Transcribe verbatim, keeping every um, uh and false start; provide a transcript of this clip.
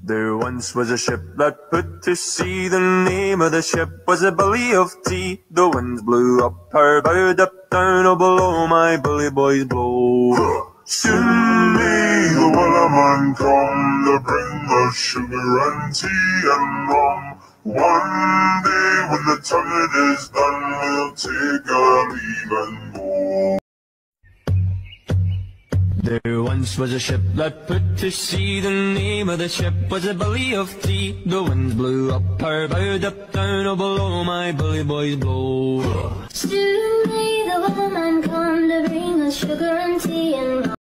There once was a ship that put to sea. The name of the ship was a Billy of Tea. The winds blew up her bow, up down, oh below my bully boys blow. Soon may the wellerman come to bring us sugar and tea and rum. One day when the tonguing is done, we'll take our leave and go. There once was a ship that put to sea. The name of the ship was a Billy of Tea. The winds blew up her bow, up down, oh below my bully boys blow. Soon may the wellerman come to bring us sugar and tea and rum.